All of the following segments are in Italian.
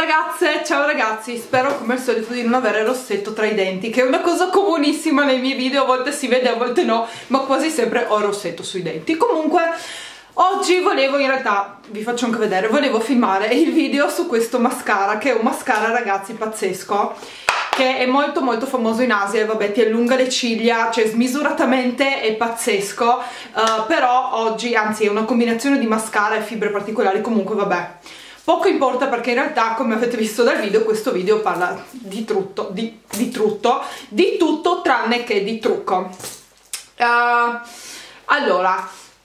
ragazze, ciao ragazzi, spero come al solito di non avere rossetto tra i denti, che è una cosa comunissima nei miei video, a volte si vede, a volte no, ma quasi sempre ho rossetto sui denti. Comunque, oggi volevo, in realtà, vi faccio anche vedere, volevo filmare il video su questo mascara, che è un mascara, ragazzi, pazzesco, che è molto molto famoso in Asia e vabbè ti allunga le ciglia, cioè smisuratamente è pazzesco, però oggi, anzi è una combinazione di mascara e fibre particolari, comunque vabbè. Poco importa perché in realtà, come avete visto dal video, questo video parla di tutto tranne che di trucco. Allora,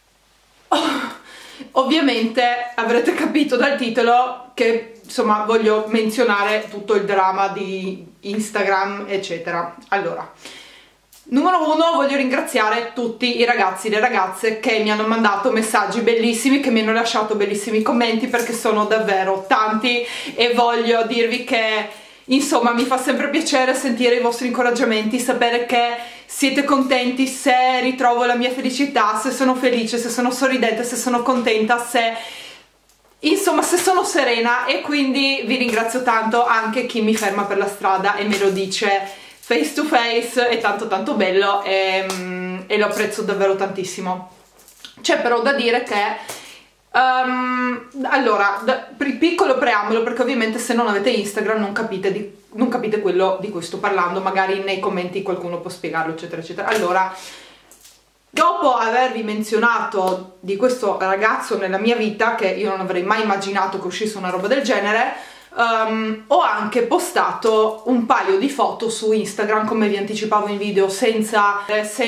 ovviamente avrete capito dal titolo che insomma voglio menzionare tutto il dramma di Instagram eccetera. Allora, numero uno, voglio ringraziare tutti i ragazzi e le ragazze che mi hanno mandato messaggi bellissimi, che mi hanno lasciato bellissimi commenti, perché sono davvero tanti e voglio dirvi che insomma mi fa sempre piacere sentire i vostri incoraggiamenti, sapere che siete contenti se ritrovo la mia felicità, se sono felice, se sono sorridente, se sono contenta, se insomma se sono serena, e quindi vi ringrazio tanto. Anche chi mi ferma per la strada e me lo dice face to face, è tanto tanto bello e lo apprezzo davvero tantissimo. C'è però da dire che allora, piccolo preambolo, perché ovviamente se non avete Instagram non capite quello di cui sto parlando, magari nei commenti qualcuno può spiegarlo eccetera eccetera. Allora, dopo avervi menzionato di questo ragazzo nella mia vita, che io non avrei mai immaginato che uscisse una roba del genere, ho anche postato un paio di foto su Instagram, come vi anticipavo in video, senza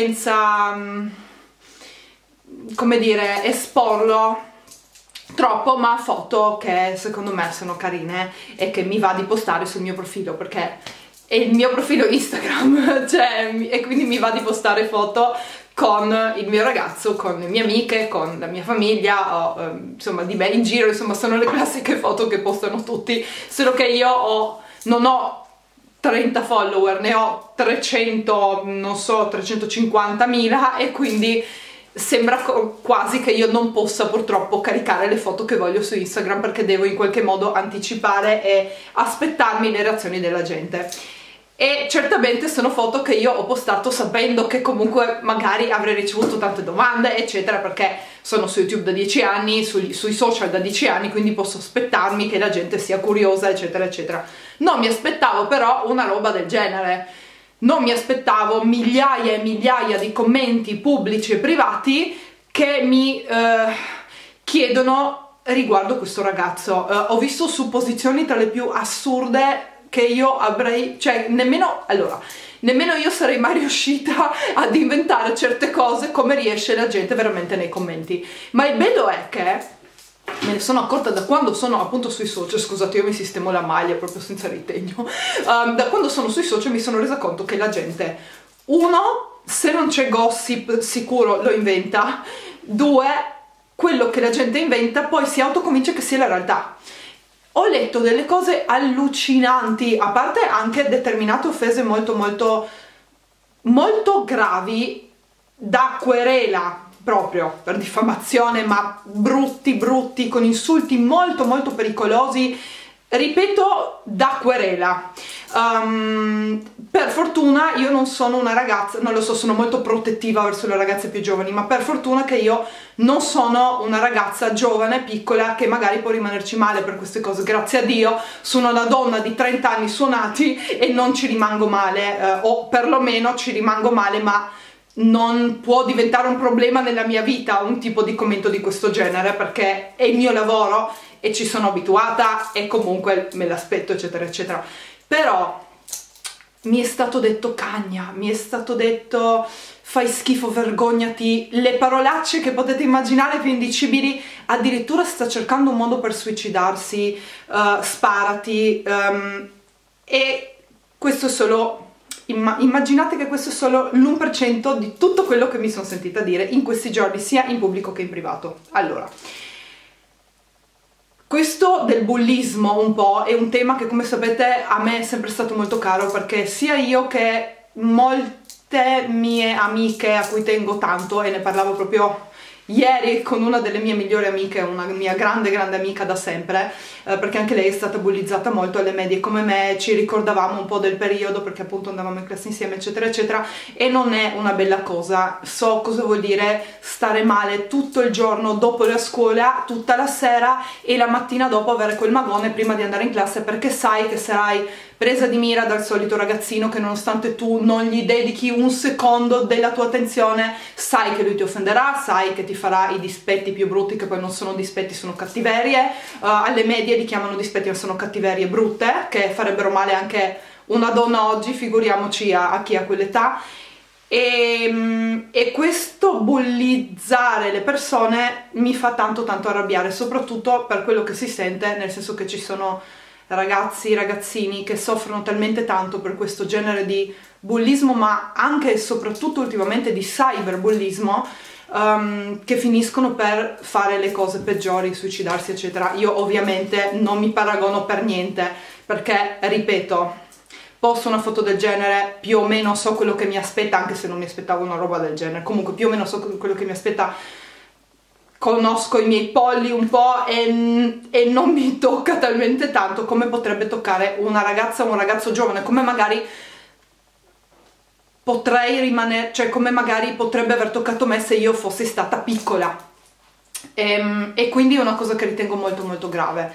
come dire, esporlo troppo, ma foto che secondo me sono carine e che mi va di postare sul mio profilo, perché è il mio profilo Instagram, cioè, e quindi mi va di postare foto con il mio ragazzo, con le mie amiche, con la mia famiglia, o, insomma di me in giro, insomma sono le classiche foto che postano tutti, solo che io non ho 30 follower, ne ho 300, non so, 350.000, e quindi sembra quasi che io non possa purtroppo caricare le foto che voglio su Instagram, perché devo in qualche modo anticipare e aspettarmi le reazioni della gente. E certamente sono foto che io ho postato sapendo che comunque magari avrei ricevuto tante domande eccetera, perché sono su YouTube da 10 anni, sui social da 10 anni, quindi posso aspettarmi che la gente sia curiosa eccetera eccetera. Non mi aspettavo però una roba del genere, non mi aspettavo migliaia e migliaia di commenti pubblici e privati che mi chiedono riguardo questo ragazzo. Ho visto supposizioni tra le più assurde che io avrei, cioè nemmeno io sarei mai riuscita ad inventare certe cose come riesce la gente veramente nei commenti. Ma il bello è che me ne sono accorta da quando sono appunto sui social, scusate io mi sistemo la maglia proprio senza ritegno, da quando sono sui social mi sono resa conto che la gente, uno, se non c'è gossip sicuro lo inventa, due, quello che la gente inventa poi si autoconvince che sia la realtà. Ho letto delle cose allucinanti, a parte anche determinate offese molto molto molto gravi, da querela proprio per diffamazione, ma brutti, con insulti molto molto pericolosi, ripeto, da querela. Per fortuna io non sono una ragazza, non lo so, sono molto protettiva verso le ragazze più giovani, ma per fortuna che io non sono una ragazza giovane, piccola, che magari può rimanerci male per queste cose. Grazie a Dio sono una donna di 30 anni suonati e non ci rimango male, o perlomeno ci rimango male, ma non può diventare un problema nella mia vita un tipo di commento di questo genere, perché è il mio lavoro e ci sono abituata e comunque me l'aspetto eccetera eccetera. Però mi è stato detto cagna, mi è stato detto fai schifo, vergognati, le parolacce che potete immaginare più indicibili, addirittura sta cercando un modo per suicidarsi, sparati, e questo è solo, immaginate che questo è solo l'1% di tutto quello che mi sono sentita dire in questi giorni, sia in pubblico che in privato. Allora, questo del bullismo un po' è un tema che, come sapete, a me è sempre stato molto caro, perché sia io che molte mie amiche a cui tengo tanto, e ne parlavo proprio ieri con una delle mie migliori amiche, una mia grande amica da sempre, perché anche lei è stata bullizzata molto alle medie come me, ci ricordavamo un po' del periodo perché appunto andavamo in classe insieme eccetera eccetera, e non è una bella cosa. So cosa vuol dire stare male tutto il giorno dopo la scuola, tutta la sera, e la mattina dopo avere quel magone prima di andare in classe, perché sai che sarai presa di mira dal solito ragazzino che nonostante tu non gli dedichi un secondo della tua attenzione, sai che lui ti offenderà, sai che ti farà i dispetti più brutti, che poi non sono dispetti, sono cattiverie. Alle medie li chiamano dispetti ma sono cattiverie brutte, che farebbero male anche una donna oggi, figuriamoci a chi ha quell'età. E questo bullizzare le persone mi fa tanto arrabbiare, soprattutto per quello che si sente, nel senso che ci sono ragazzi, ragazzini che soffrono talmente tanto per questo genere di bullismo, ma anche e soprattutto ultimamente di cyberbullismo, che finiscono per fare le cose peggiori, suicidarsi eccetera. Io ovviamente non mi paragono per niente, perché ripeto, posto una foto del genere, più o meno so quello che mi aspetta, anche se non mi aspettavo una roba del genere, comunque più o meno so quello che mi aspetta, conosco i miei polli un po' e non mi tocca talmente tanto come potrebbe toccare una ragazza o un ragazzo giovane, come magari potrei rimanere, cioè come magari potrebbe aver toccato me se io fossi stata piccola, e quindi è una cosa che ritengo molto grave.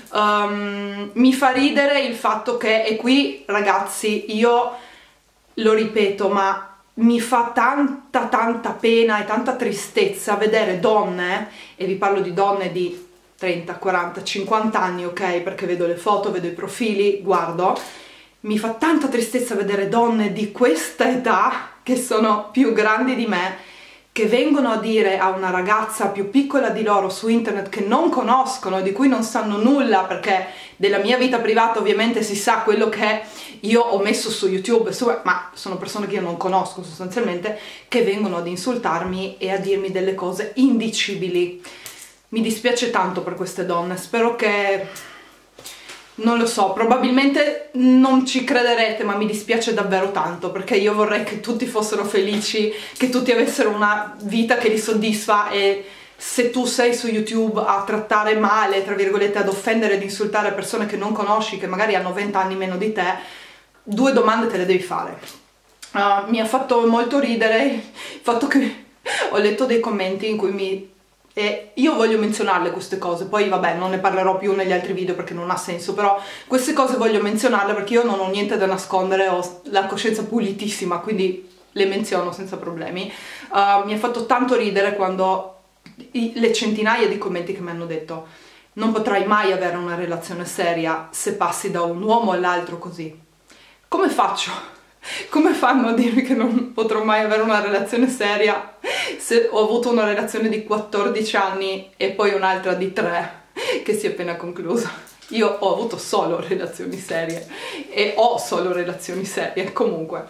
Mi fa ridere il fatto che, e qui ragazzi io lo ripeto, ma mi fa tanta pena e tanta tristezza vedere donne, e vi parlo di donne di 30, 40, 50 anni, ok? Perché vedo le foto, vedo i profili, guardo, mi fa tanta tristezza vedere donne di questa età, che sono più grandi di me, che vengono a dire a una ragazza più piccola di loro su internet, che non conoscono, di cui non sanno nulla, perché della mia vita privata ovviamente si sa quello che io ho messo su YouTube, ma sono persone che io non conosco sostanzialmente, che vengono ad insultarmi e a dirmi delle cose indicibili. Mi dispiace tanto per queste donne, spero che, non lo so, probabilmente non ci crederete, ma mi dispiace davvero tanto, perché io vorrei che tutti fossero felici, che tutti avessero una vita che li soddisfa, e se tu sei su YouTube a trattare male, tra virgolette, ad offendere ed insultare persone che non conosci, che magari hanno 20 anni meno di te, due domande te le devi fare. Mi ha fatto molto ridere il fatto che ho letto dei commenti in cui e io voglio menzionarle queste cose, poi vabbè non ne parlerò più negli altri video perché non ha senso, però queste cose voglio menzionarle perché io non ho niente da nascondere, ho la coscienza pulitissima, quindi le menziono senza problemi. Mi ha fatto tanto ridere quando le centinaia di commenti che mi hanno detto: non potrai mai avere una relazione seria se passi da un uomo all'altro così. Come faccio? Come fanno a dirmi che non potrò mai avere una relazione seria se ho avuto una relazione di 14 anni e poi un'altra di 3 che si è appena conclusa? Io ho avuto solo relazioni serie e ho solo relazioni serie, comunque.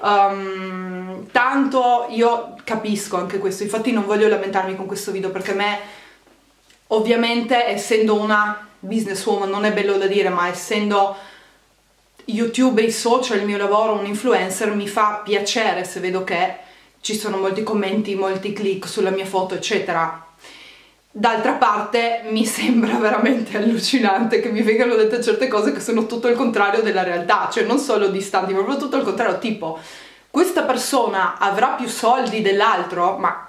Tanto io capisco anche questo, infatti non voglio lamentarmi con questo video, perché a me, ovviamente, essendo una businesswoman, non è bello da dire, ma essendo YouTube e i social il mio lavoro, un influencer, mi fa piacere se vedo che ci sono molti commenti, molti click sulla mia foto eccetera. D'altra parte mi sembra veramente allucinante che mi vengano dette certe cose che sono tutto il contrario della realtà, cioè non solo distanti, proprio tutto il contrario, tipo questa persona avrà più soldi dell'altro, ma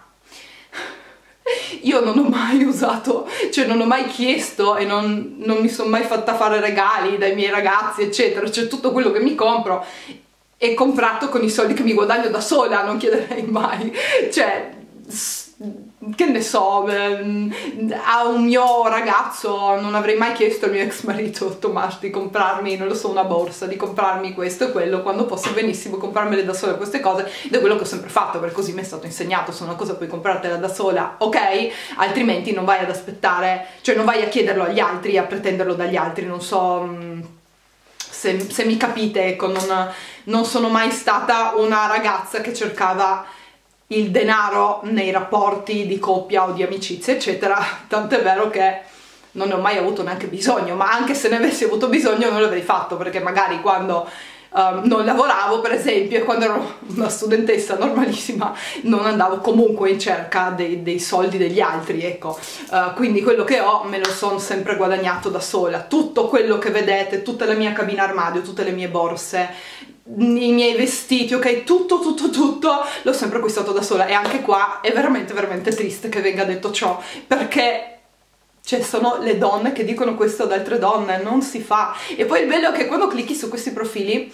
io non ho mai usato, cioè non ho mai chiesto e non mi sono mai fatta fare regali dai miei ragazzi eccetera, cioè tutto quello che mi compro è comprato con i soldi che mi guadagno da sola, non chiederei mai, cioè che ne so, a un mio ragazzo non avrei mai chiesto al mio ex marito Tommaso di comprarmi, non lo so, una borsa, di comprarmi questo e quello, quando posso benissimo comprarmele da sola queste cose, ed è quello che ho sempre fatto, perché così mi è stato insegnato: se una cosa puoi comprartela da sola, ok, altrimenti non vai ad aspettare, cioè non vai a chiederlo agli altri, a pretenderlo dagli altri, non so se mi capite, ecco, non sono mai stata una ragazza che cercava il denaro nei rapporti di coppia o di amicizia eccetera, tant'è vero che non ne ho mai avuto neanche bisogno, ma anche se ne avessi avuto bisogno non l'avrei fatto, perché magari quando non lavoravo per esempio, e quando ero una studentessa normalissima non andavo comunque in cerca dei soldi degli altri, ecco. Quindi quello che ho me lo sono sempre guadagnato da sola. Tutto quello che vedete, tutta la mia cabina armadio, tutte le mie borse, i miei vestiti, ok, tutto l'ho sempre acquistato da sola. E anche qua è veramente triste che venga detto ciò, perché cioè sono le donne che dicono questo ad altre donne, non si fa. E poi il bello è che quando clicchi su questi profili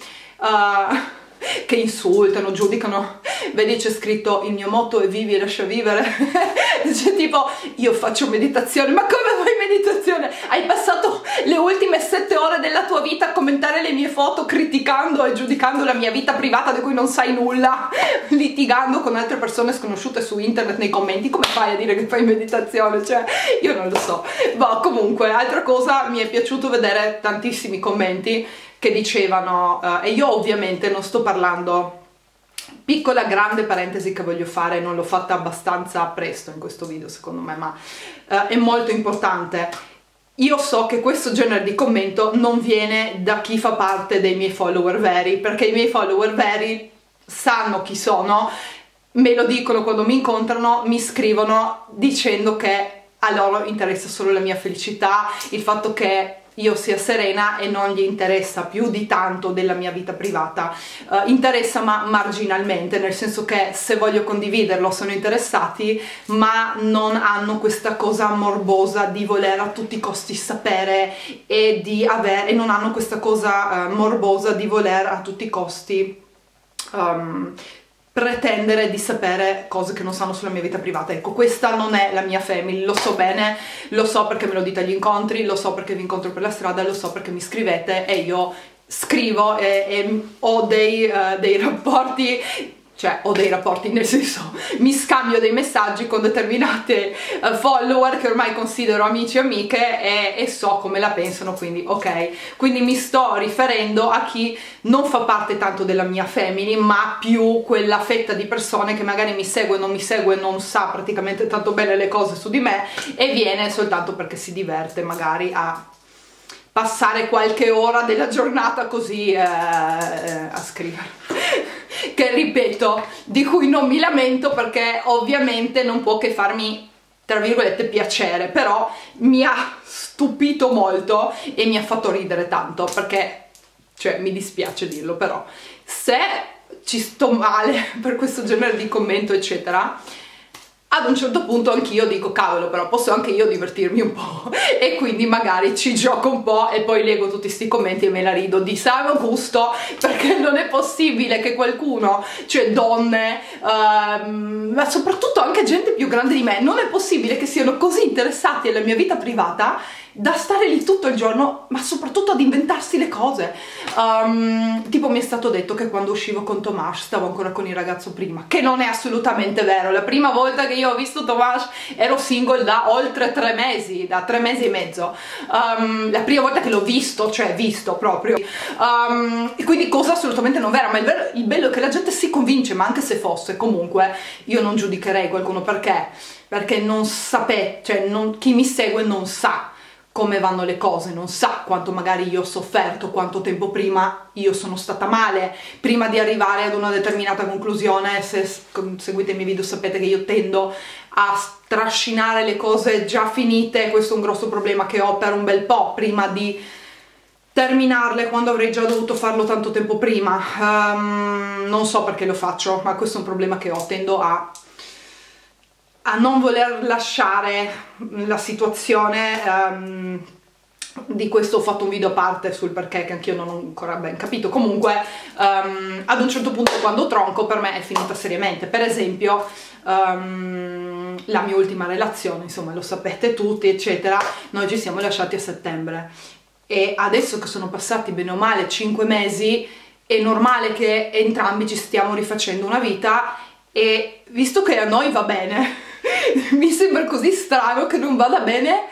che insultano, giudicano, vedi c'è scritto il mio motto è vivi e lascia vivere. Cioè tipo, io faccio meditazione. Ma come fai meditazione? Hai passato le ultime 7 ore della tua vita a commentare le mie foto, criticando e giudicando la mia vita privata di cui non sai nulla, litigando con altre persone sconosciute su internet nei commenti. Come fai a dire che fai meditazione? Cioè io non lo so. Boh, comunque, altra cosa, mi è piaciuto vedere tantissimi commenti che dicevano, e io ovviamente non sto parlando, piccola grande parentesi che voglio fare, non l'ho fatta abbastanza presto in questo video secondo me, ma è molto importante. Io so che questo genere di commento non viene da chi fa parte dei miei follower veri, perché i miei follower veri sanno chi sono, me lo dicono quando mi incontrano, mi scrivono dicendo che a loro interessa solo la mia felicità, il fatto che io sia serena, e non gli interessa più di tanto della mia vita privata. Interessa ma marginalmente, nel senso che se voglio condividerlo sono interessati, ma non hanno questa cosa morbosa di voler a tutti i costi sapere e di avere, e non hanno questa cosa morbosa di voler a tutti i costi pretendere di sapere cose che non sanno sulla mia vita privata. Ecco, questa non è la mia family, lo so bene, lo so perché me lo dite agli incontri, lo so perché vi incontro per la strada, lo so perché mi scrivete e io scrivo e ho dei rapporti, cioè ho dei rapporti nel senso mi scambio dei messaggi con determinate follower che ormai considero amici e amiche, e so come la pensano, quindi ok. Quindi mi sto riferendo a chi non fa parte tanto della mia family, ma più quella fetta di persone che magari mi segue, non mi segue, non sa praticamente tanto bene le cose su di me e viene soltanto perché si diverte magari a passare qualche ora della giornata così a scrivere. Che ripeto, di cui non mi lamento, perché ovviamente non può che farmi tra virgolette piacere, però mi ha stupito molto e mi ha fatto ridere tanto, perché cioè mi dispiace dirlo, però se ci sto male per questo genere di commento eccetera, ad un certo punto anch'io dico cavolo, però posso anche io divertirmi un po' e quindi magari ci gioco un po' e poi leggo tutti sti commenti e me la rido di sano gusto, perché non è possibile che qualcuno, cioè donne, ma soprattutto anche gente più grande di me, non è possibile che siano così interessati alla mia vita privata da stare lì tutto il giorno, ma soprattutto ad inventarsi le cose. Tipo mi è stato detto che quando uscivo con Tomas stavo ancora con il ragazzo prima, che non è assolutamente vero. La prima volta che io ho visto Tomas ero single da oltre 3 mesi, da 3 mesi e mezzo. La prima volta che l'ho visto, cioè visto proprio, quindi cosa assolutamente non vera. Ma il bello è che la gente si convince, ma anche se fosse, comunque io non giudicherei qualcuno, perché non sapete, cioè chi mi segue non sa come vanno le cose, non sa quanto magari io ho sofferto, quanto tempo prima io sono stata male, prima di arrivare ad una determinata conclusione. Se seguite i miei video sapete che io tendo a trascinare le cose già finite, questo è un grosso problema che ho per un bel po', prima di terminarle, quando avrei già dovuto farlo tanto tempo prima. Non so perché lo faccio, ma questo è un problema che ho, tendo a non voler lasciare la situazione. Di questo ho fatto un video a parte sul perché, che anch'io non ho ancora ben capito. Comunque ad un certo punto, quando tronco, per me è finita seriamente. Per esempio la mia ultima relazione, insomma lo sapete tutti eccetera, noi ci siamo lasciati a settembre e adesso che sono passati bene o male 5 mesi è normale che entrambi ci stiamo rifacendo una vita, e visto che a noi va bene mi sembra così strano che non vada bene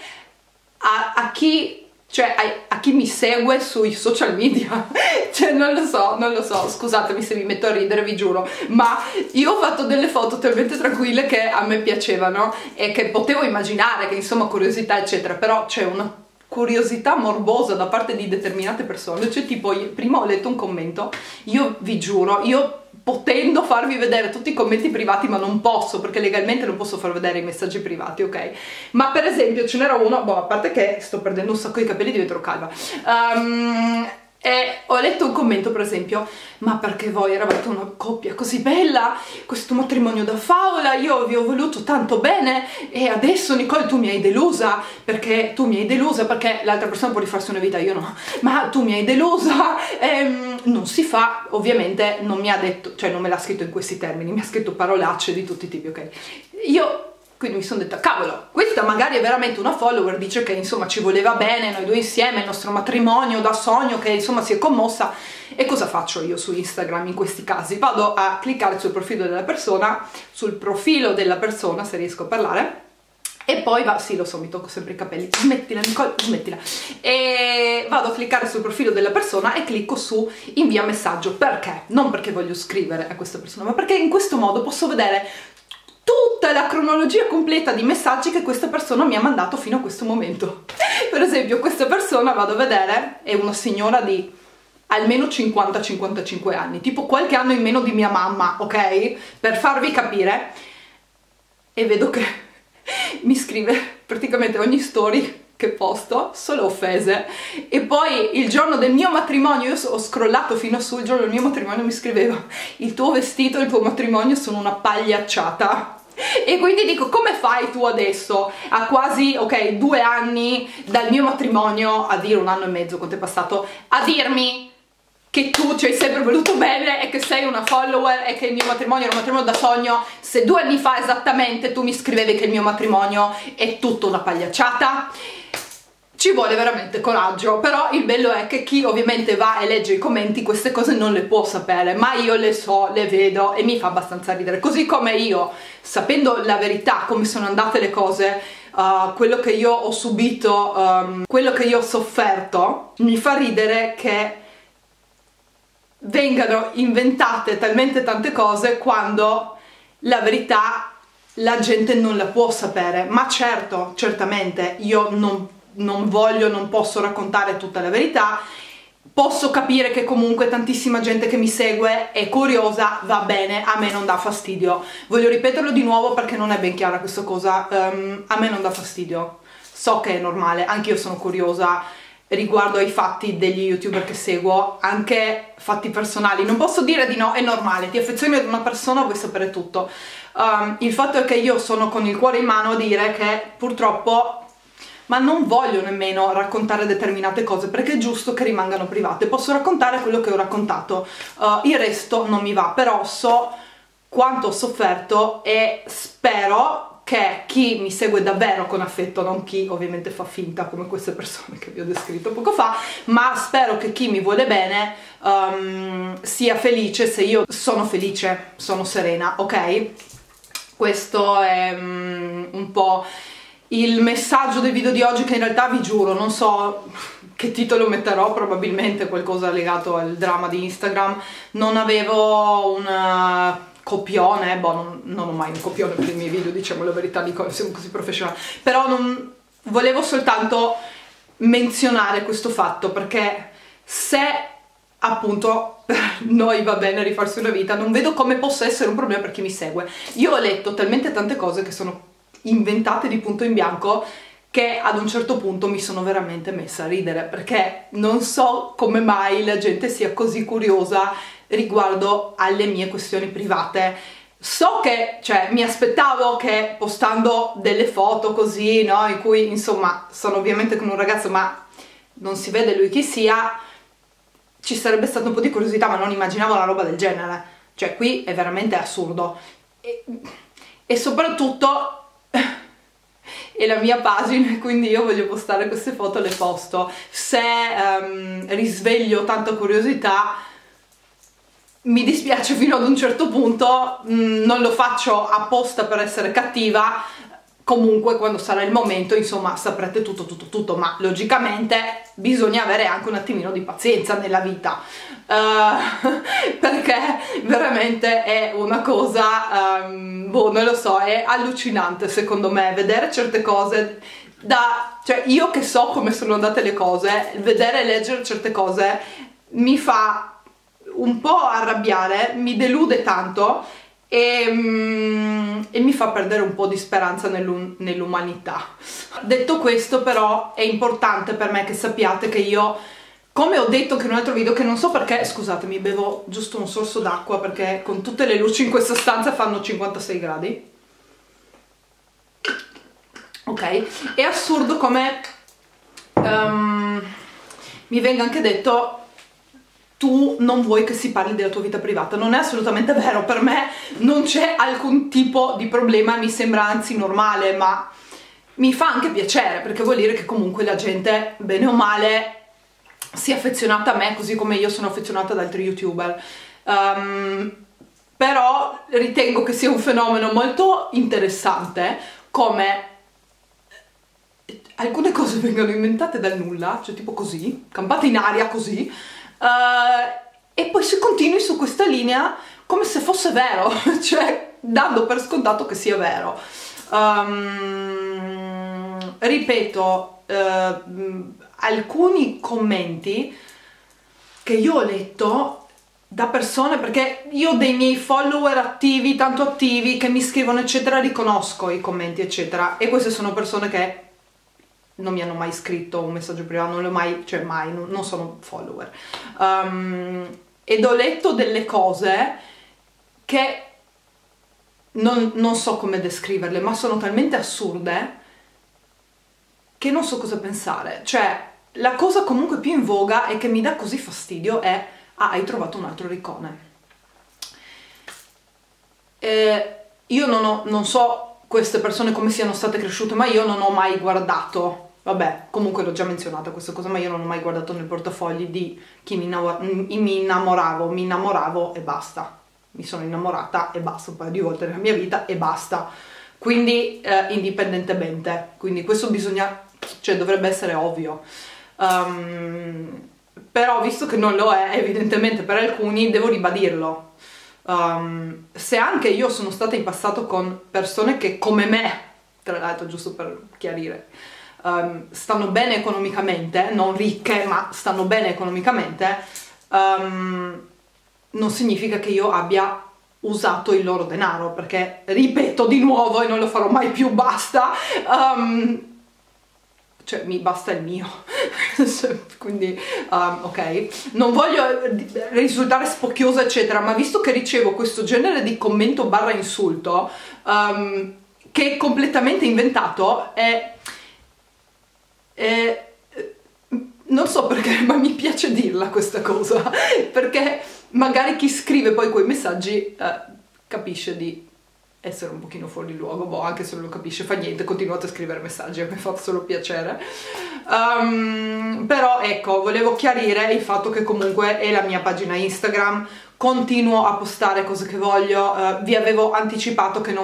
a chi, cioè a chi mi segue sui social media. Cioè non lo so, scusatemi se mi metto a ridere, vi giuro, ma io ho fatto delle foto talmente tranquille che a me piacevano e che potevo immaginare che insomma curiosità eccetera, però c'è una curiosità morbosa da parte di determinate persone, cioè tipo prima ho letto un commento, io vi giuro, io potendo farvi vedere tutti i commenti privati, ma non posso perché legalmente non posso far vedere i messaggi privati, ok? Ma per esempio ce n'era uno, boh, a parte che sto perdendo un sacco di capelli, diventerò calva, e ho letto un commento per esempio: ma perché voi eravate una coppia così bella, questo matrimonio da favola, io vi ho voluto tanto bene e adesso Nicole tu mi hai delusa perché l'altra persona può rifarsi una vita, io no, ma tu mi hai delusa, non si fa. Ovviamente non mi ha detto, cioè non me l'ha scritto in questi termini, mi ha scritto parolacce di tutti i tipi, ok? Io quindi mi sono detta, cavolo, questa magari è veramente una follower, dice che insomma ci voleva bene, noi due insieme, il nostro matrimonio da sogno, che insomma si è commossa. E cosa faccio io su Instagram in questi casi? Vado a cliccare sul profilo della persona, se riesco a parlare, e poi sì, lo so, mi tocco sempre i capelli, smettila Nicole, smettila, e vado a cliccare sul profilo della persona e clicco su invia messaggio. Perché? Non perché voglio scrivere a questa persona, ma perché in questo modo posso vedere tutta la cronologia completa di messaggi che questa persona mi ha mandato fino a questo momento. Per esempio questa persona, vado a vedere, è una signora di almeno 50-55 anni, tipo qualche anno in meno di mia mamma, ok? Per farvi capire. E vedo che mi scrive praticamente ogni story che posto, solo offese. E poi il giorno del mio matrimonio, io ho scrollato fino su, il giorno del mio matrimonio mi scriveva: il tuo vestito e il tuo matrimonio sono una pagliacciata. E quindi dico, come fai tu adesso, a quasi, ok, 2 anni dal mio matrimonio, a dire 1 anno e mezzo, quanto è passato, a dirmi che tu ci hai sempre voluto bene e che sei una follower e che il mio matrimonio era un matrimonio da sogno, se 2 anni fa esattamente tu mi scrivevi che il mio matrimonio è tutta una pagliacciata? Ci vuole veramente coraggio, però il bello è che chi ovviamente va e legge i commenti queste cose non le può sapere, ma io le so, le vedo e mi fa abbastanza ridere. Così come io, sapendo la verità, come sono andate le cose, quello che io ho subito, quello che io ho sofferto, mi fa ridere che vengano inventate talmente tante cose quando la verità la gente non la può sapere. Ma certo, certamente io non voglio, non posso raccontare tutta la verità, posso capire che comunque tantissima gente che mi segue è curiosa, va bene, a me non dà fastidio. Voglio ripeterlo di nuovo perché non è ben chiara questa cosa, a me non dà fastidio, so che è normale, anche io sono curiosa riguardo ai fatti degli youtuber che seguo, anche fatti personali, non posso dire di no, è normale, ti affezioni ad una persona, vuoi sapere tutto. Il fatto è che io sono con il cuore in mano a dire che purtroppo, ma non voglio nemmeno raccontare determinate cose perché è giusto che rimangano private. Posso raccontare quello che ho raccontato, il resto non mi va, però so quanto ho sofferto e spero che chi mi segue davvero con affetto, non chi ovviamente fa finta come queste persone che vi ho descritto poco fa, ma spero che chi mi vuole bene sia felice se io sono felice, sono serena, ok? Questo è un po' il messaggio del video di oggi, che in realtà vi giuro non so che titolo metterò, probabilmente qualcosa legato al dramma di Instagram. Non avevo un copione, boh, non ho mai un copione per i miei video, diciamo la verità, siamo così professionali, però non volevo soltanto menzionare questo fatto, perché se appunto per noi va bene rifarsi una vita, non vedo come possa essere un problema per chi mi segue. Io ho letto talmente tante cose che sono inventate di punto in bianco che ad un certo punto mi sono veramente messa a ridere, perché non so come mai la gente sia così curiosa riguardo alle mie questioni private. So che, cioè, mi aspettavo che postando delle foto così, no, in cui insomma sono ovviamente con un ragazzo ma non si vede lui chi sia, ci sarebbe stato un po' di curiosità, ma non immaginavo una roba del genere. Cioè qui è veramente assurdo e soprattutto è la mia pagina, quindi io voglio postare queste foto, le posto. Se risveglio tanta curiosità mi dispiace fino ad un certo punto, non lo faccio apposta per essere cattiva, comunque quando sarà il momento insomma saprete tutto, ma logicamente bisogna avere anche un attimino di pazienza nella vita, perché veramente è una cosa, boh, non lo so, è allucinante secondo me vedere certe cose cioè io che so come sono andate le cose, vedere e leggere certe cose mi fa un po' arrabbiare, mi delude tanto e mi fa perdere un po' di speranza nell'umanità. Detto questo, però, è importante per me che sappiate che io, come ho detto anche in un altro video, che non so perché, scusatemi, bevo giusto un sorso d'acqua perché con tutte le luci in questa stanza fanno 56 gradi. Ok, è assurdo come mi venga anche detto: tu non vuoi che si parli della tua vita privata. Non è assolutamente vero, per me non c'è alcun tipo di problema, mi sembra anzi normale, ma mi fa anche piacere perché vuol dire che comunque la gente, bene o male, si è affezionata a me così come io sono affezionata ad altri youtuber. Però ritengo che sia un fenomeno molto interessante come alcune cose vengono inventate dal nulla, cioè tipo così, campate in aria così, e poi si continui su questa linea come se fosse vero, cioè dando per scontato che sia vero. Ripeto, alcuni commenti che io ho letto da persone, perché io dei miei follower attivi, tanto attivi, che mi scrivono eccetera, riconosco i commenti eccetera, e queste sono persone che non mi hanno mai scritto un messaggio privato, non l'ho mai, cioè mai, non sono follower. Ed ho letto delle cose che non so come descriverle, ma sono talmente assurde che non so cosa pensare. Cioè, la cosa comunque più in voga e che mi dà così fastidio è: ah, hai trovato un altro riccone. Io non so queste persone come siano state cresciute, ma io non ho mai guardato, vabbè, comunque l'ho già menzionata questa cosa, ma io non ho mai guardato nel portafogli di chi mi innamoravo e basta. Mi sono innamorata e basta, un paio di volte nella mia vita e basta. Quindi indipendentemente, quindi questo bisogna, cioè dovrebbe essere ovvio. Però visto che non lo è, evidentemente per alcuni, devo ribadirlo. Se anche io sono stata in passato con persone che come me, tra l'altro giusto per chiarire, stanno bene economicamente, non ricche ma stanno bene economicamente, non significa che io abbia usato il loro denaro, perché ripeto di nuovo e non lo farò mai più, basta, cioè mi basta il mio. Quindi ok, non voglio risultare spocchiosa eccetera, ma visto che ricevo questo genere di commento barra insulto che è completamente inventato, non so perché, ma mi piace dirla questa cosa, perché magari chi scrive poi quei messaggi capisce di essere un pochino fuori luogo, boh, anche se non lo capisce fa niente, continuate a scrivere messaggi, mi fa solo piacere. Però ecco, volevo chiarire il fatto che comunque è la mia pagina Instagram, continuo a postare cose che voglio, vi avevo anticipato che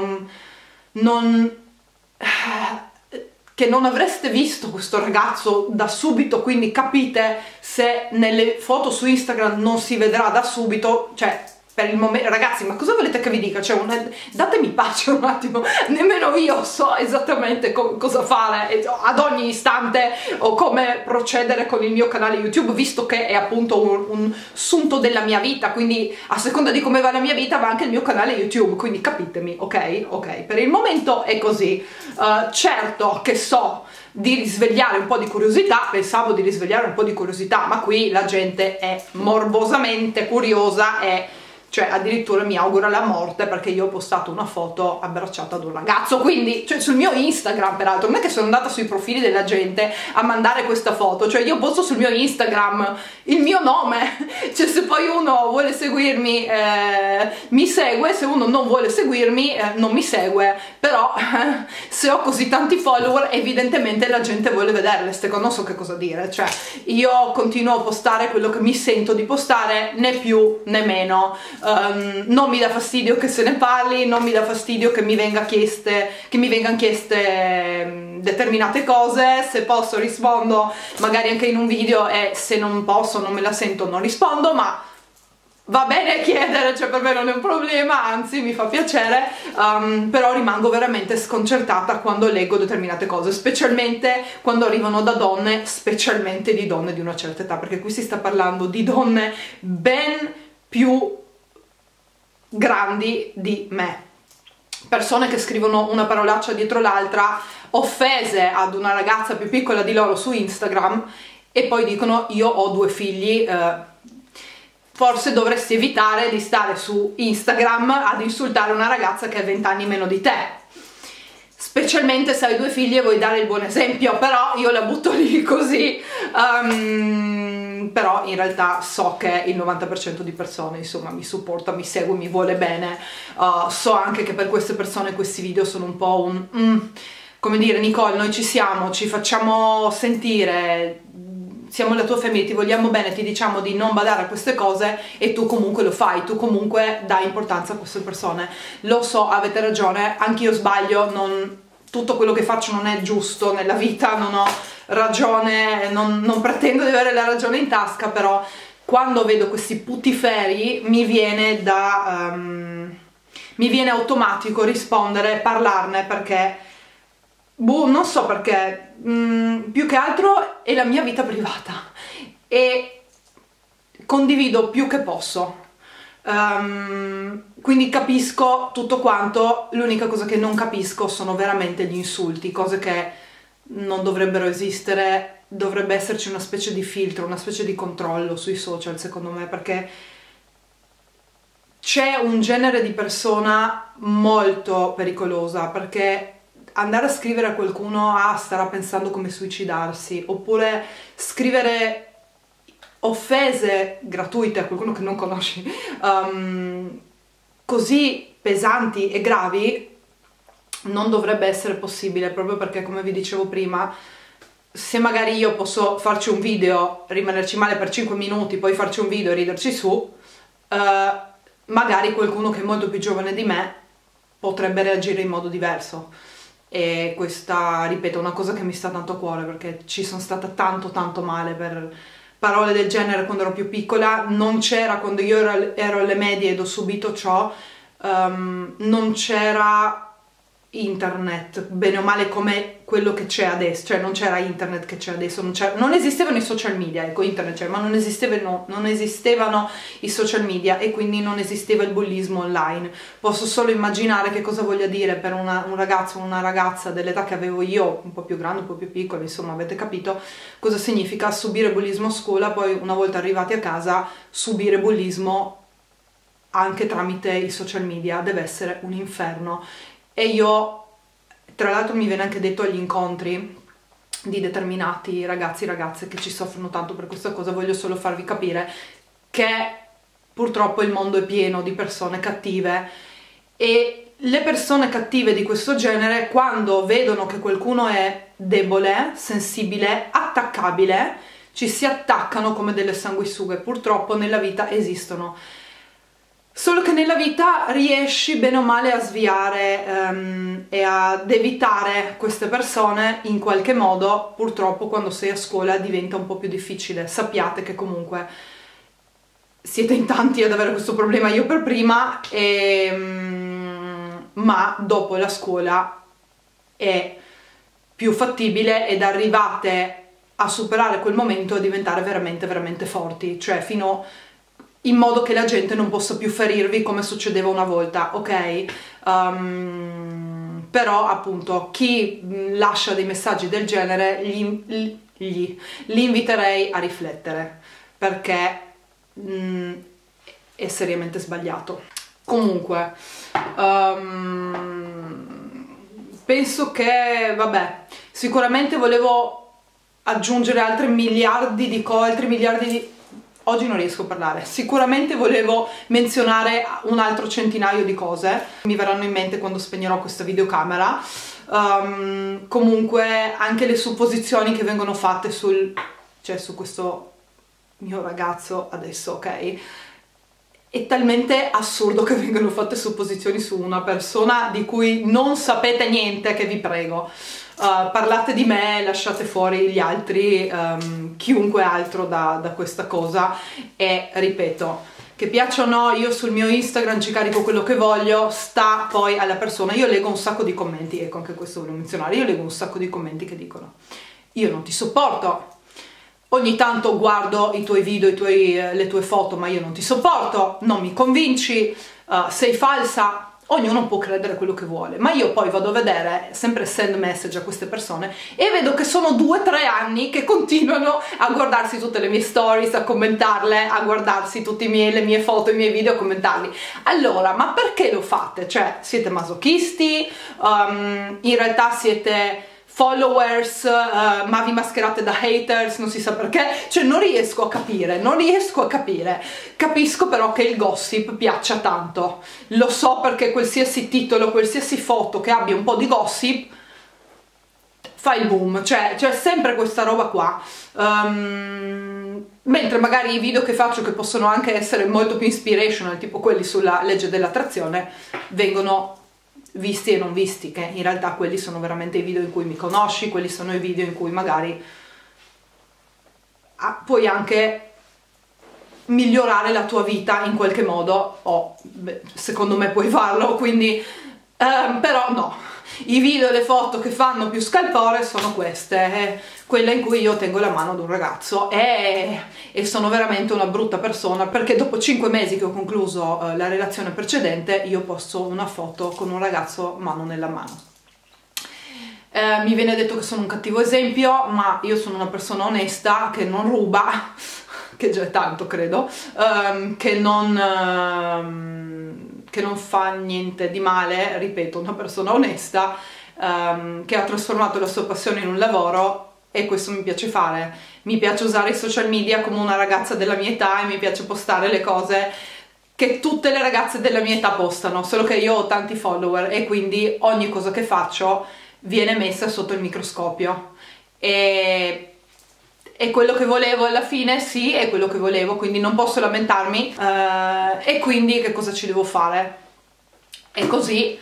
che non avreste visto questo ragazzo da subito, quindi capite se nelle foto su Instagram non si vedrà da subito, cioè per il momento, ragazzi, ma cosa volete che vi dica? Cioè, datemi pace un attimo, nemmeno io so esattamente cosa fare ad ogni istante o come procedere con il mio canale YouTube, visto che è appunto un sunto della mia vita, quindi a seconda di come va la mia vita va anche il mio canale YouTube, quindi capitemi, ok? Ok, per il momento è così. Certo che so di risvegliare un po' di curiosità, pensavo di risvegliare un po' di curiosità, ma qui la gente è morbosamente curiosa e cioè addirittura mi augura la morte perché io ho postato una foto abbracciata ad un ragazzo, quindi cioè, sul mio Instagram, peraltro non è che sono andata sui profili della gente a mandare questa foto, cioè io posto sul mio Instagram il mio nome, cioè se poi uno vuole seguirmi mi segue, se uno non vuole seguirmi non mi segue, però se ho così tanti follower evidentemente la gente vuole vederle, non so che cosa dire, cioè io continuo a postare quello che mi sento di postare, né più né meno. Non mi dà fastidio che se ne parli, non mi dà fastidio che mi vengano chieste determinate cose, se posso rispondo magari anche in un video e se non posso, non me la sento, non rispondo, ma va bene chiedere, cioè per me non è un problema, anzi mi fa piacere, però rimango veramente sconcertata quando leggo determinate cose, specialmente quando arrivano da donne, specialmente di donne di una certa età, perché qui si sta parlando di donne ben più grandi di me, persone che scrivono una parolaccia dietro l'altra, offese ad una ragazza più piccola di loro su Instagram e poi dicono io ho 2 figli, forse dovresti evitare di stare su Instagram ad insultare una ragazza che ha 20 anni meno di te, specialmente se hai 2 figli e vuoi dare il buon esempio, però io la butto lì così, però in realtà so che il 90% di persone insomma mi supporta, mi segue, mi vuole bene, so anche che per queste persone questi video sono un po' un come dire, Nicole, noi ci siamo, ci facciamo sentire, siamo la tua famiglia, ti vogliamo bene, ti diciamo di non badare a queste cose e tu comunque lo fai, tu comunque dai importanza a queste persone. Lo so, avete ragione, anch'io sbaglio, tutto quello che faccio non è giusto nella vita, non ho ragione, non pretendo di avere la ragione in tasca, però quando vedo questi puttiferi mi viene automatico rispondere, parlarne, perché boh, non so perché, più che altro è la mia vita privata e condivido più che posso, quindi capisco tutto quanto, l'unica cosa che non capisco sono veramente gli insulti, cose che non dovrebbero esistere, dovrebbe esserci una specie di filtro, una specie di controllo sui social secondo me, perché c'è un genere di persona molto pericolosa, perché andare a scrivere a qualcuno starà pensando come suicidarsi, oppure scrivere offese gratuite a qualcuno che non conosci, così pesanti e gravi, non dovrebbe essere possibile, proprio perché, come vi dicevo prima, se magari io posso farci un video, rimanerci male per 5 minuti, poi farci un video e riderci su, magari qualcuno che è molto più giovane di me potrebbe reagire in modo diverso. E questa, ripeto, è una cosa che mi sta tanto a cuore, perché ci sono stata tanto male per parole del genere quando ero più piccola. Non c'era, quando io ero alle medie ed ho subito ciò, non c'era internet, bene o male come quello che c'è adesso, cioè non c'era internet che c'è adesso, non esistevano i social media, ecco, internet c'era, ma non esistevano i social media e quindi non esisteva il bullismo online. Posso solo immaginare che cosa voglia dire per un ragazzo o una ragazza dell'età che avevo io, un po' più grande, un po' più piccola, insomma avete capito cosa significa subire bullismo a scuola, poi una volta arrivati a casa subire bullismo anche tramite i social media. Deve essere un inferno. E io, tra l'altro, mi viene anche detto agli incontri di determinati ragazzi e ragazze che ci soffrono tanto per questa cosa, voglio solo farvi capire che purtroppo il mondo è pieno di persone cattive e le persone cattive di questo genere, quando vedono che qualcuno è debole, sensibile, attaccabile, ci si attaccano come delle sanguisughe. Purtroppo nella vita esistono. Solo che nella vita riesci bene o male a sviare e ad evitare queste persone in qualche modo. Purtroppo quando sei a scuola diventa un po' più difficile. Sappiate che comunque siete in tanti ad avere questo problema, io per prima, ma dopo la scuola è più fattibile ed arrivate a superare quel momento e diventare veramente forti, cioè fino in modo che la gente non possa più ferirvi come succedeva una volta, ok? Però appunto chi lascia dei messaggi del genere li inviterei a riflettere, perché è seriamente sbagliato. Comunque penso che, vabbè, sicuramente volevo aggiungere altri miliardi di cose, oggi non riesco a parlare, sicuramente volevo menzionare un altro centinaio di cose, mi verranno in mente quando spegnerò questa videocamera. Comunque anche le supposizioni che vengono fatte su questo mio ragazzo adesso, ok? è talmente assurdo che vengano fatte supposizioni su una persona di cui non sapete niente, che vi prego. Parlate di me, lasciate fuori gli altri, chiunque altro da questa cosa. E ripeto, che piaccia o no, io sul mio Instagram ci carico quello che voglio, sta poi alla persona. Io leggo un sacco di commenti, ecco, anche questo volevo menzionare, io leggo un sacco di commenti che dicono: io non ti sopporto, ogni tanto guardo i tuoi video, le tue foto, ma io non ti sopporto, non mi convinci, sei falsa. Ognuno può credere quello che vuole, ma io poi vado a vedere, sempre send message a queste persone, e vedo che sono 2 o 3 anni che continuano a guardarsi tutte le mie stories, a commentarle, a guardarsi tutte le mie foto, i miei video, a commentarli. Allora, ma perché lo fate? Cioè, siete masochisti? In realtà siete followers, ma vi mascherate da haters, non si sa perché. Cioè, non riesco a capire, non riesco a capire. Capisco però che il gossip piaccia tanto, lo so, perché qualsiasi titolo, qualsiasi foto che abbia un po' di gossip fa il boom, cioè c'è sempre questa roba qua. Mentre magari i video che faccio, che possono anche essere molto più inspirational, tipo quelli sulla legge dell'attrazione, vengono visti e non visti, che in realtà quelli sono veramente i video in cui mi conosci, quelli sono i video in cui magari puoi anche migliorare la tua vita in qualche modo, o secondo me puoi farlo, quindi però no, i video e le foto che fanno più scalpore sono queste, quella in cui io tengo la mano ad un ragazzo e sono veramente una brutta persona, perché dopo 5 mesi che ho concluso la relazione precedente io posto una foto con un ragazzo mano nella mano. Mi viene detto che sono un cattivo esempio, ma io sono una persona onesta, che non ruba, che già è tanto credo, che non fa niente di male, ripeto, una persona onesta, che ha trasformato la sua passione in un lavoro, e questo mi piace fare. Mi piace usare i social media come una ragazza della mia età e mi piace postare le cose che tutte le ragazze della mia età postano, solo che io ho tanti follower e quindi ogni cosa che faccio viene messa sotto il microscopio. E quello che volevo alla fine, sì, è quello che volevo, quindi non posso lamentarmi, e quindi che cosa ci devo fare? E così,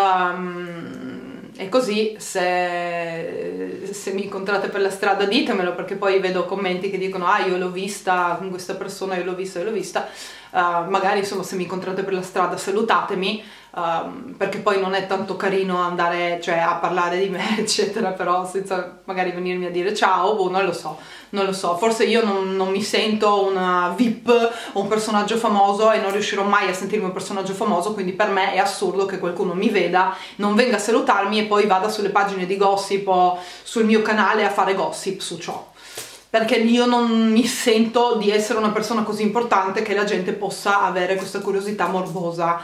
se mi incontrate per la strada ditemelo, perché poi vedo commenti che dicono: ah, io l'ho vista con questa persona, io l'ho vista, magari insomma se mi incontrate per la strada salutatemi, perché poi non è tanto carino andare, cioè, a parlare di me eccetera, però senza magari venirmi a dire ciao, boh, non lo so, forse io non mi sento una VIP o un personaggio famoso e non riuscirò mai a sentirmi un personaggio famoso, quindi per me è assurdo che qualcuno mi veda, non venga a salutarmi e poi vada sulle pagine di gossip o sul mio canale a fare gossip su ciò, perché io non mi sento di essere una persona così importante che la gente possa avere questa curiosità morbosa.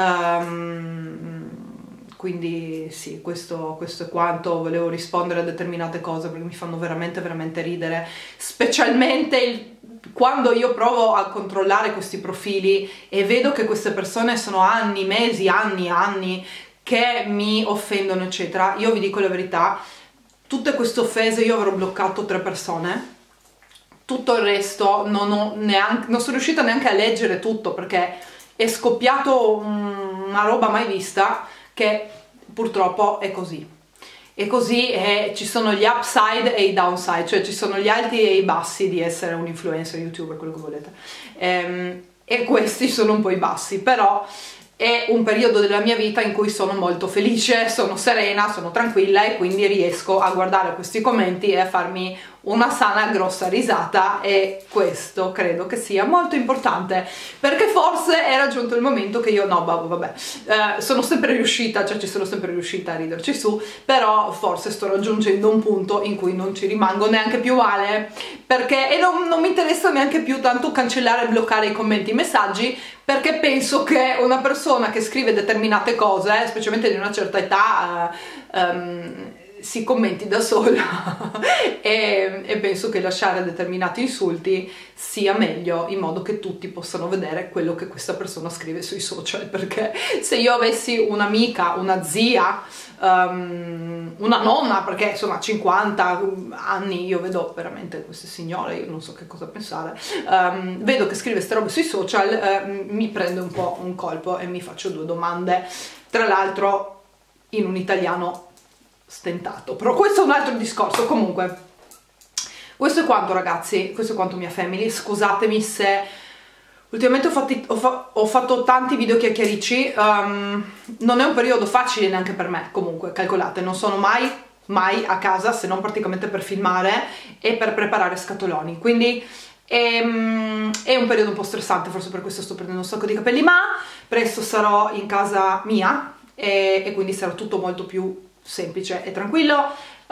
Quindi sì, questo è quanto. Volevo rispondere a determinate cose perché mi fanno veramente ridere, specialmente quando io provo a controllare questi profili e vedo che queste persone sono anni, mesi, anni che mi offendono eccetera. Io vi dico la verità, tutte queste offese io avrò bloccato 3 persone, tutto il resto non sono riuscita neanche a leggere tutto, perché è scoppiato una roba mai vista, che purtroppo è così. E così ci sono gli upside e i downside, cioè ci sono gli alti e i bassi di essere un influencer, youtuber, quello che volete. E questi sono un po' i bassi, però è un periodo della mia vita in cui sono molto felice, sono serena, sono tranquilla, e quindi riesco a guardare questi commenti e a farmi una sana grossa risata, e questo credo che sia molto importante, perché forse era giunto il momento che io, no vabbè, sono sempre riuscita, cioè ci sono sempre riuscita a riderci su, però forse sto raggiungendo un punto in cui non ci rimango neanche più male, perché non mi interessa neanche più tanto cancellare e bloccare i commenti, i messaggi, perché penso che una persona che scrive determinate cose, specialmente di una certa età, si commenti da sola e penso che lasciare determinati insulti sia meglio, in modo che tutti possano vedere quello che questa persona scrive sui social, perché se io avessi un'amica, una zia, una nonna, perché insomma 50 anni io vedo veramente queste signore, io non so che cosa pensare, vedo che scrive queste robe sui social, mi prende un po' un colpo e mi faccio due domande, tra l'altro in un italiano stentato, però questo è un altro discorso. Comunque questo è quanto, ragazzi, questo è quanto mia family. Scusatemi se ultimamente ho fatto tanti video chiacchiericci, non è un periodo facile neanche per me. Comunque calcolate, non sono mai a casa se non praticamente per filmare e per preparare scatoloni, quindi è un periodo un po' stressante, forse per questo sto perdendo un sacco di capelli, ma presto sarò in casa mia e quindi sarà tutto molto più semplice e tranquillo,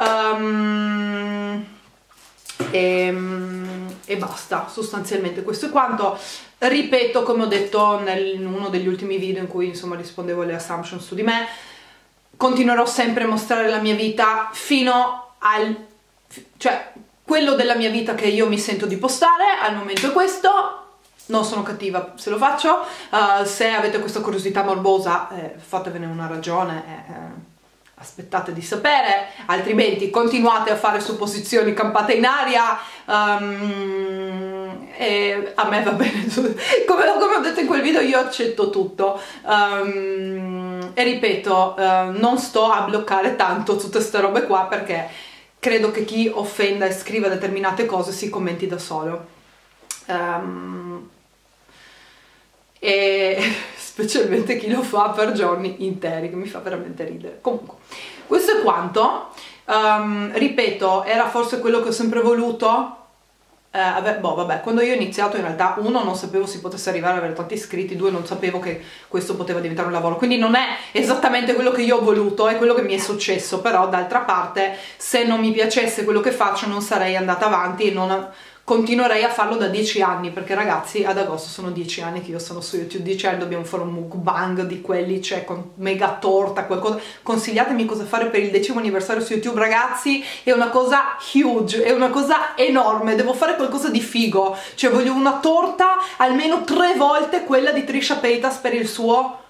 e basta, sostanzialmente questo è quanto. Ripeto, come ho detto in uno degli ultimi video in cui insomma rispondevo alle assumption su di me, continuerò sempre a mostrare la mia vita fino cioè quello della mia vita che io mi sento di postare. Al momento è questo, non sono cattiva se lo faccio, se avete questa curiosità morbosa fatevene una ragione, aspettate di sapere, altrimenti continuate a fare supposizioni campate in aria, e a me va bene, come ho detto in quel video io accetto tutto, e ripeto, non sto a bloccare tanto tutte queste robe qua, perché credo che chi offenda e scriva determinate cose si commenti da solo, e specialmente chi lo fa per giorni interi, che mi fa veramente ridere. Comunque questo è quanto. Ripeto, era forse quello che ho sempre voluto. Boh, vabbè, quando io ho iniziato in realtà, uno, non sapevo si potesse arrivare ad avere tanti iscritti, due, non sapevo che questo poteva diventare un lavoro, quindi non è esattamente quello che io ho voluto, è quello che mi è successo. Però d'altra parte, se non mi piacesse quello che faccio, non sarei andata avanti e non continuerei a farlo da 10 anni, perché ragazzi ad agosto sono 10 anni che io sono su YouTube. 10 anni, dobbiamo fare un mukbang di quelli, cioè con mega torta, qualcosa. Consigliatemi cosa fare per il 10° anniversario su YouTube, ragazzi, è una cosa huge, è una cosa enorme, devo fare qualcosa di figo, cioè voglio una torta almeno 3 volte quella di Trisha Paytas per il suo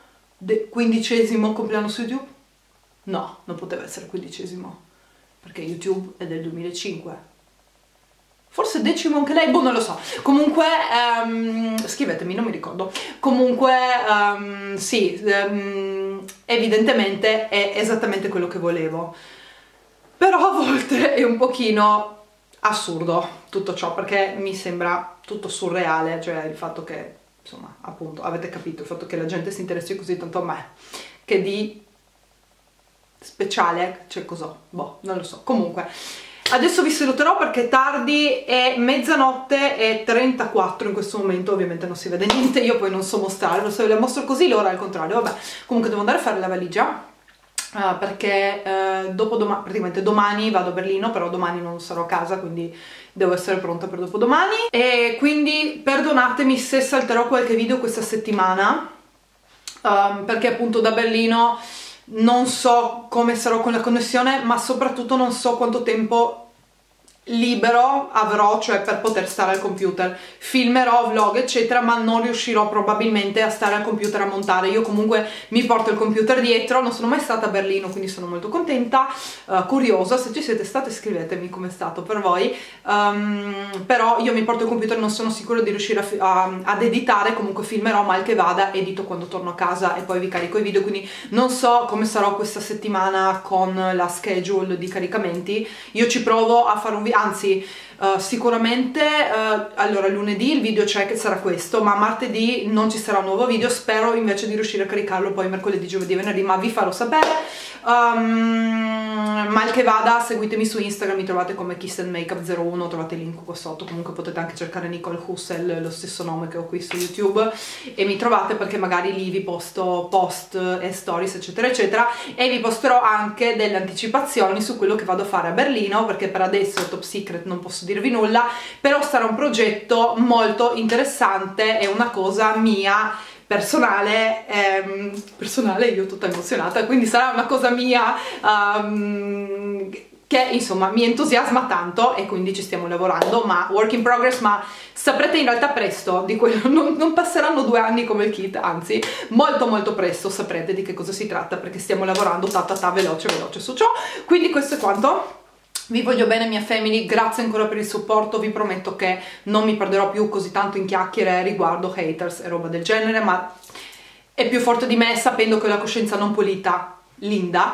15° compleanno su YouTube. No, non poteva essere 15°, perché YouTube è del 2005. Forse 10° anche lei, boh, non lo so. Comunque, scrivetemi, non mi ricordo. Comunque, sì, evidentemente è esattamente quello che volevo. Però a volte è un pochino assurdo tutto ciò, perché mi sembra tutto surreale, cioè il fatto che, insomma, appunto, avete capito, il fatto che la gente si interessi così tanto a me, che di speciale, cioè cos'ho, boh, non lo so. Comunque, adesso vi saluterò perché è tardi, è mezzanotte e 34 in questo momento, ovviamente non si vede niente, io poi non so mostrare, se ve la mostro così l'ora al contrario, vabbè. Comunque devo andare a fare la valigia, perché praticamente domani vado a Berlino, però domani non sarò a casa, quindi devo essere pronta per dopodomani, e quindi perdonatemi se salterò qualche video questa settimana, perché appunto da Berlino non so come sarò con la connessione, ma soprattutto non so quanto tempo libero avrò, cioè per poter stare al computer. Filmerò vlog eccetera, ma non riuscirò probabilmente a stare al computer a montare. Io comunque mi porto il computer dietro, non sono mai stata a Berlino, quindi sono molto contenta, curiosa. Se ci siete state scrivetemi com'è stato per voi, però io mi porto il computer, non sono sicura di riuscire ad editare. Comunque filmerò mal che vada, edito quando torno a casa e poi vi carico i video, quindi non so come sarò questa settimana con la schedule di caricamenti. Io ci provo a fare un video, anzi sicuramente allora lunedì il video c'è, che sarà questo, ma martedì non ci sarà un nuovo video. Spero invece di riuscire a caricarlo poi mercoledì, giovedì e venerdì, ma vi farò sapere. Mal che vada, seguitemi su Instagram, mi trovate come KissAndMakeup01, trovate il link qua sotto. Comunque potete anche cercare Nicole Hussel, lo stesso nome che ho qui su YouTube, e mi trovate, perché magari lì vi posto post e stories eccetera eccetera, e vi posterò anche delle anticipazioni su quello che vado a fare a Berlino, perché per adesso è top secret, non posso dirvi nulla, però sarà un progetto molto interessante, è una cosa mia personale, io tutta emozionata, quindi sarà una cosa mia che insomma mi entusiasma tanto e quindi ci stiamo lavorando, ma work in progress, ma saprete in realtà presto di quello, non passeranno 2 anni come il kit, anzi molto molto presto saprete di che cosa si tratta, perché stiamo lavorando veloce su ciò. Quindi questo è quanto. Vi voglio bene, mia family, grazie ancora per il supporto, vi prometto che non mi perderò più così tanto in chiacchiere riguardo haters e roba del genere, ma è più forte di me, sapendo che ho la coscienza non pulita, Linda,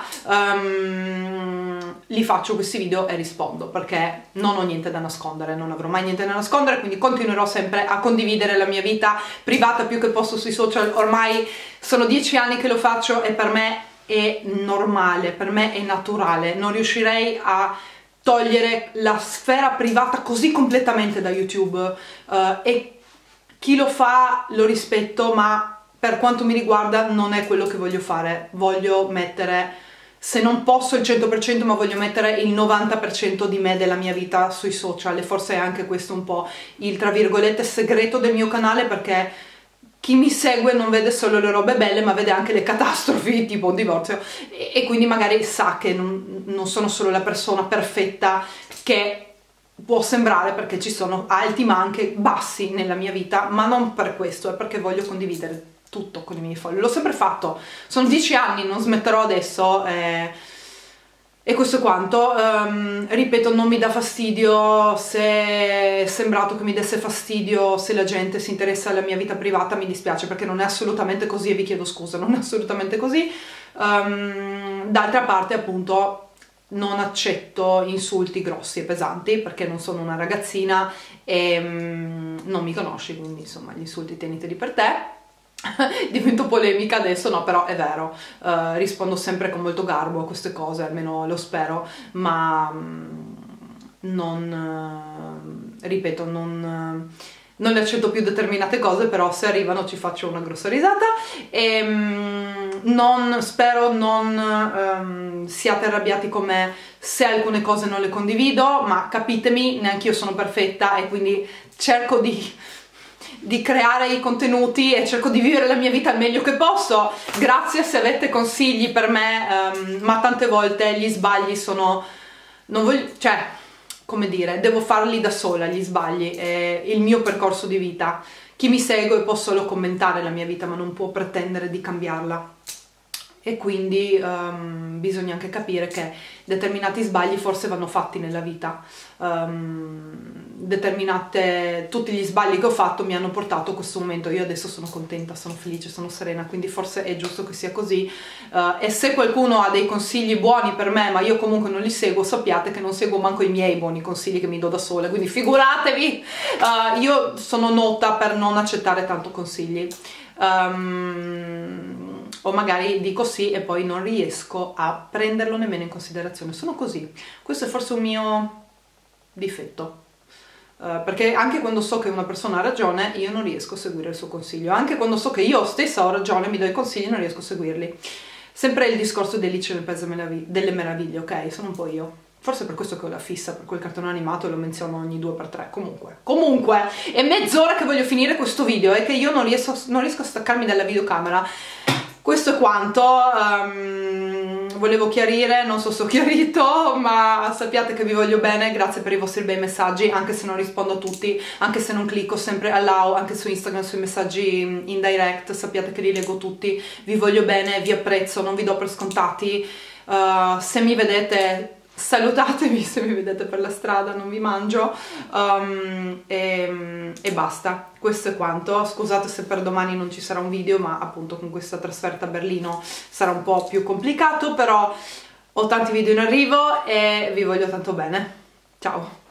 li faccio questi video e rispondo, perché non ho niente da nascondere, non avrò mai niente da nascondere, quindi continuerò sempre a condividere la mia vita privata più che posso sui social. Ormai sono 10 anni che lo faccio e per me è normale, per me è naturale, non riuscirei a togliere la sfera privata così completamente da YouTube, e chi lo fa lo rispetto, ma per quanto mi riguarda non è quello che voglio fare. Voglio mettere, se non posso il 100%, ma voglio mettere il 90% di me, della mia vita sui social, e forse è anche questo un po' il tra virgolette segreto del mio canale, perché chi mi segue non vede solo le robe belle, ma vede anche le catastrofi, tipo un divorzio, e quindi magari sa che non sono solo la persona perfetta che può sembrare, perché ci sono alti ma anche bassi nella mia vita, ma non per questo, è perché voglio condividere tutto con i miei follower. L'ho sempre fatto, sono 10 anni, non smetterò adesso, e questo è quanto. Ripeto, non mi dà fastidio, se è sembrato che mi desse fastidio, se la gente si interessa alla mia vita privata, mi dispiace, perché non è assolutamente così e vi chiedo scusa, non è assolutamente così. D'altra parte, appunto, non accetto insulti grossi e pesanti, perché non sono una ragazzina e non mi conosci, quindi insomma gli insulti tieniteli per te. Divento polemica adesso, no, però è vero, rispondo sempre con molto garbo a queste cose, almeno lo spero, ma ripeto, non le accetto più determinate cose, però se arrivano ci faccio una grossa risata, e spero non siate arrabbiati con me se alcune cose non le condivido, ma capitemi, neanche io sono perfetta e quindi cerco di creare i contenuti e cerco di vivere la mia vita al meglio che posso. Grazie se avete consigli per me, ma tante volte gli sbagli sono, non voglio, cioè, come dire, devo farli da sola gli sbagli, è il mio percorso di vita. Chi mi segue può solo commentare la mia vita, ma non può pretendere di cambiarla, e quindi bisogna anche capire che determinati sbagli forse vanno fatti nella vita. Tutti gli sbagli che ho fatto mi hanno portato a questo momento. Io adesso sono contenta, sono felice, sono serena, quindi forse è giusto che sia così, e se qualcuno ha dei consigli buoni per me, ma io comunque non li seguo, sappiate che non seguo manco i miei buoni consigli che mi do da sola, quindi figuratevi. Io sono nota per non accettare tanto consigli, o magari dico sì e poi non riesco a prenderlo nemmeno in considerazione. Sono così, questo è forse un mio difetto, perché anche quando so che una persona ha ragione io non riesco a seguire il suo consiglio, anche quando so che io stessa ho ragione, mi do i consigli e non riesco a seguirli. Sempre il discorso di Alice nel Paese delle Meraviglie, ok? Sono un po' io. Forse per questo che ho la fissa per quel cartone animato e lo menziono ogni 2x3. Comunque, è mezz'ora che voglio finire questo video e che io non riesco a staccarmi dalla videocamera. Questo è quanto, volevo chiarire, non so se ho chiarito, ma sappiate che vi voglio bene, grazie per i vostri bei messaggi, anche se non rispondo a tutti, anche se non clicco sempre allow, anche su Instagram, sui messaggi in direct, sappiate che li leggo tutti, vi voglio bene, vi apprezzo, non vi do per scontati, se mi vedete salutatemi, se mi vedete per la strada non vi mangio, e basta, questo è quanto. Scusate se per domani non ci sarà un video, ma appunto con questa trasferta a Berlino sarà un po' più complicato, però ho tanti video in arrivo e vi voglio tanto bene. Ciao!